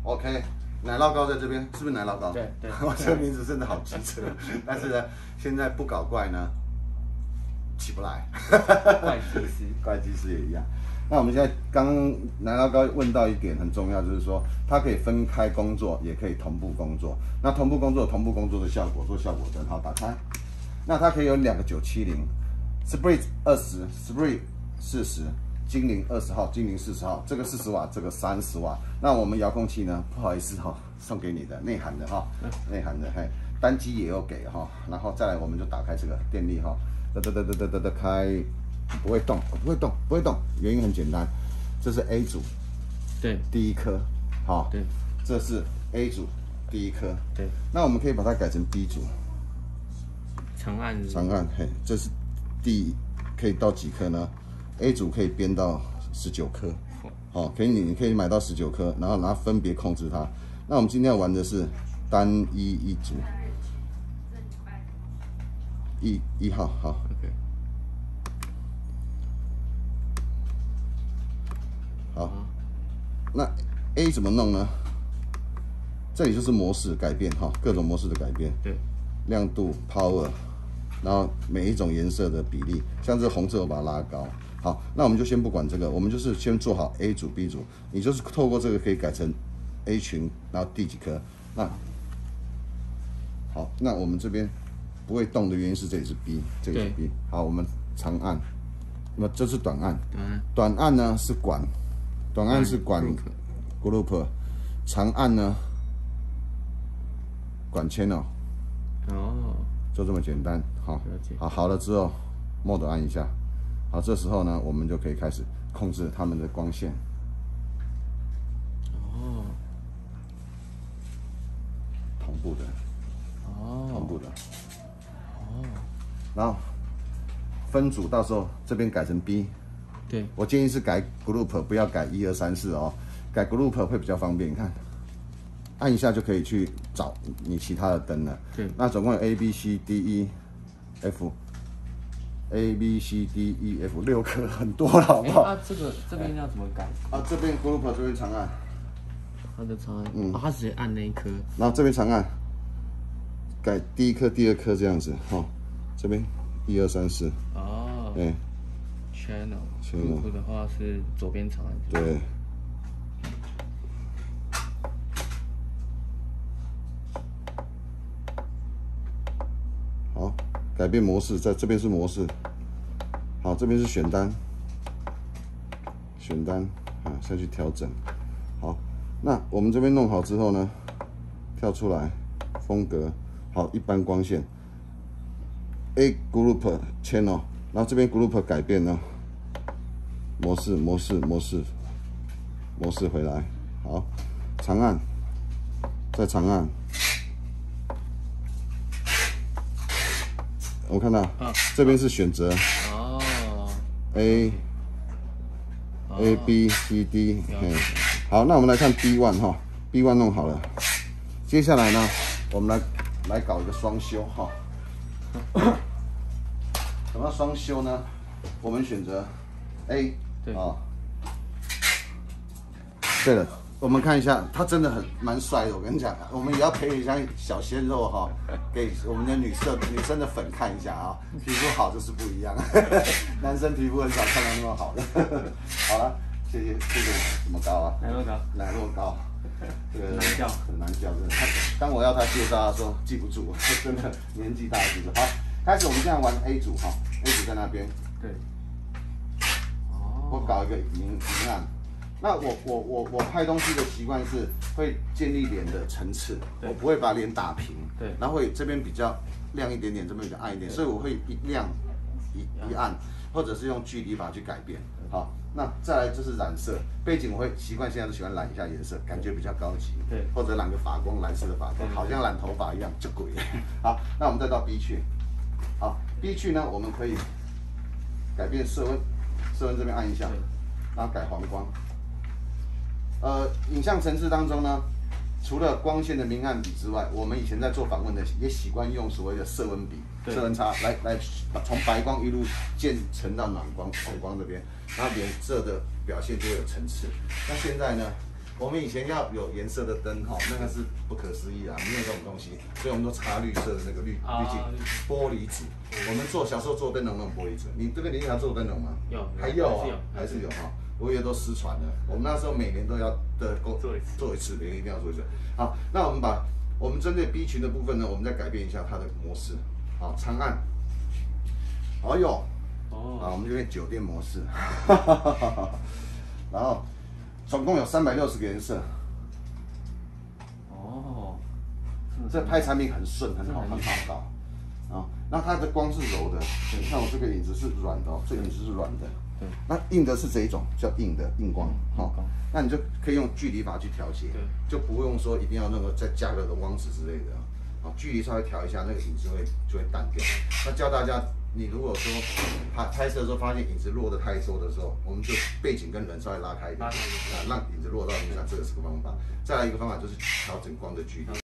OK， 奶酪膏在这边，是不是奶酪膏？ 对对。 我这个名字真的好机车，但是呢，现在不搞怪呢，起不来。怪技师也一样。那我们现在刚奶酪膏问到一点很重要，就是说它可以分开工作，也可以同步工作。那同步工作的效果，做效果灯，好打开。那它可以有2个970 ，Sprit 20 ，Sprit 40，精灵20号，精灵40号，这个40瓦，这个30瓦。那我们遥控器呢，不好意思哈，送给你的内含的哈，内含的嘿，单机也有给哈。然后再来我们就打开这个电力哈，开。不会动，不会动。原因很简单，这是 A 组， 对， 第一颗，好， 对， 这是 A 组第一颗， 对。 那我们可以把它改成 B 组， 长按， 嘿，这是可以到几颗呢 ？A 组可以编到19颗，好，你可以买到19颗，然后分别控制它。那我们今天要玩的是单一组，一号，好。 OK。 好，那 A 怎么弄呢？这里就是模式改变哈，各种模式的改变。 对， 亮度、power， 然后每一种颜色的比例，像这红色我把它拉高。好，那我们就先不管这个，我们就是先做好 A 组、B 组，你就是透过这个可以改成 A 群，然后第几颗。那好，那我们这边不会动的原因是这里是 B， 这里是 B。好，我们长按，那么这是短按，短按呢是管。短按是管 group， 长按呢管 channel， 哦， 就这么简单。好了之后 ，mode 按一下，好，这时候呢，我们就可以开始控制它们的光线。 哦， 同步的，同步的，然后分组，到时候这边改成 B。 对， 我建议是改 group， 不要改1、2、3、4哦，改 group 会比较方便。你看，按一下就可以去找你其他的灯了。 对， 那总共有 A B C D E F 6颗，很多了，好不好？ 这边要怎么改？ 这边 group 这边长按， 它的长按，它直接按那一颗， 然后这边长按，改第一颗、第二颗这样子，这边1、2、3、4。 哦， 对。 Channel 的话是左边长按。 对。好，改变模式，在这边是模式。好，这边是选单，下去调整。好，那我们这边弄好之后呢，跳出来，风格，好，一般光线 ，A Group Channel， 然后这边 Group 改变呢。模式回来，好，长按，再长按，我看到，这边是选择，A B C D， 好，那我们来看 B1 哈 ，B1 弄好了，接下来呢，我们来搞一个双修哈，什么双修呢？我们选择 A。对了，我们看一下，他真的蛮帅的。我跟你讲，我们也要培育一下小鲜肉哈，给我们的女生的粉看一下啊，皮肤好就是不一样，男生皮肤很少看到那么好的。好了，谢谢。什么膏啊？ 奶酪膏。 这个很难叫， 真的。当我要他介绍，他说记不住，真的年纪大了记不住。好，开始我们现在玩 A 组哈 ，A 组在那边。 对。 我搞一个明暗，那我拍东西的习惯是会建立脸的层次，我不会把脸打平， 对， 然后会这边比较亮一点点，这边比较暗一点，所以我会一亮一暗，或者是用距离法去改变。好，那再来就是染色背景，我会习惯现在都喜欢染一下颜色，感觉比较高级， 对， 或者染个发光，蓝色的发光，好像染头发一样，就鬼。好，那我们再到 B 区，好 ，B 区呢，我们可以改变色温。色温这边按一下，然后改黄光。影像程式当中呢，除了光线的明暗比之外，我们以前在做访问的也习惯用所谓的色温比、色温差来从白光一路渐层到暖光、黄光这边，然后脸色的表现就会有层次。那现在呢， 我们以前要有颜色的灯哈，那个是不可思议啊，没有这种东西，所以我们都擦绿色的那个滤镜，玻璃纸。我们小时候做灯笼那种玻璃纸，你这个林家做灯笼吗？ 有， 还有啊，还是有哈。我以为都失传了。我们那时候每年都要做一次，每年一定要做一次。好，那我们针对 B 群的部分呢，我们再改变一下它的模式。好，长按。哎呦，啊，我们这边酒店模式，然后总共有360个颜色。 哦， 这拍产品很顺，很好搞。啊，那它的光是柔的，你看我这个影子是软的哦，这个影子是软的。对，那硬的是这一种叫硬的硬光，好，那你就可以用距离法去调节，就不用说一定要那个再加个柔光纸之类的，好，距离稍微调一下，那个影子就会淡掉。那教大家，你如果说拍摄的时候发现影子落的太多的时候，我们就背景跟人稍微拉开一点，让影子落到地上，这个是个方法。再来一个方法就是调整光的距离。